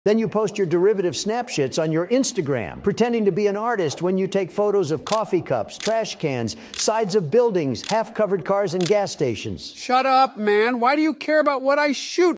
Then you post your derivative snapshots on your Instagram, pretending to be an artist when you take photos of coffee cups, trash cans, sides of buildings, half-covered cars, and gas stations. Shut up, man. Why do you care about what I shoot?